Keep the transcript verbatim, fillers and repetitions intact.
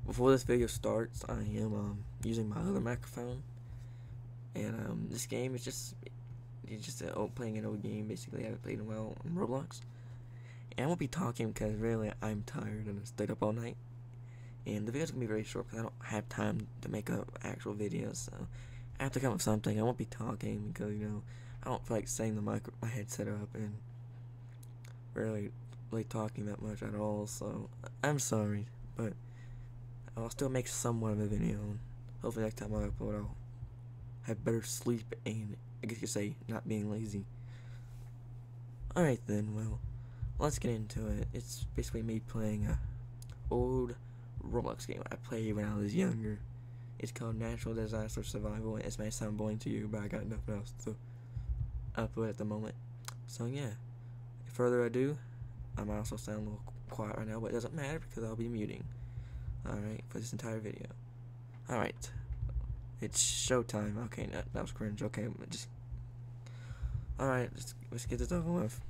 before this video starts, I am um, using my other microphone, and um, this game is just it's just a, oh, playing an old game. Basically, I haven't played in a while on Roblox, and I won't be talking because really I'm tired and I stayed up all night. And the video's gonna be very short because I don't have time to make a actual video, so I have to come up with something. I won't be talking because you know I don't feel like setting the mic my headset up and really really talking that much at all. So I'm sorry, but I'll still make somewhat of a video. Hopefully next time I upload, I'll have better sleep and I guess you could say not being lazy. Alright then, well, let's get into it. It's basically me playing a old Roblox game I played when I was younger. It's called Natural Disaster Survival. It may sound boring to you, but I got nothing else to upload at the moment. So yeah, further ado, I might also sound a little quiet right now, but it doesn't matter because I'll be muting. Alright, for this entire video. Alright, it's showtime. Okay, that, that was cringe. Okay, just. Alright, let's, let's get this over with.